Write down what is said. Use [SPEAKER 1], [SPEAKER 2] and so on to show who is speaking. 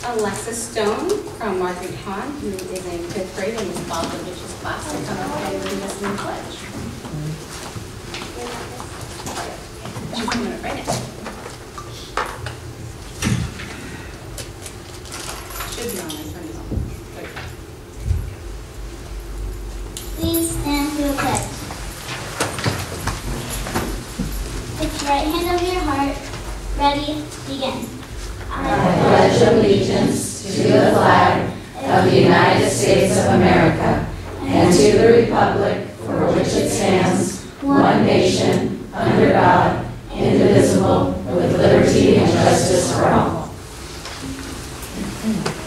[SPEAKER 1] Alexis Stone from Marguerite Hahn, who is in 5th grade in Ms. Bogdavich's class, to come up and lead us in the pledge. She's coming up right now. Should be on my turn on.
[SPEAKER 2] Please stand for the pledge. Put your right hand over your heart. Ready, begin.
[SPEAKER 3] I pledge allegiance to the flag of the United States of America and to the republic for which it stands, one nation, under God, indivisible, with liberty and justice for all.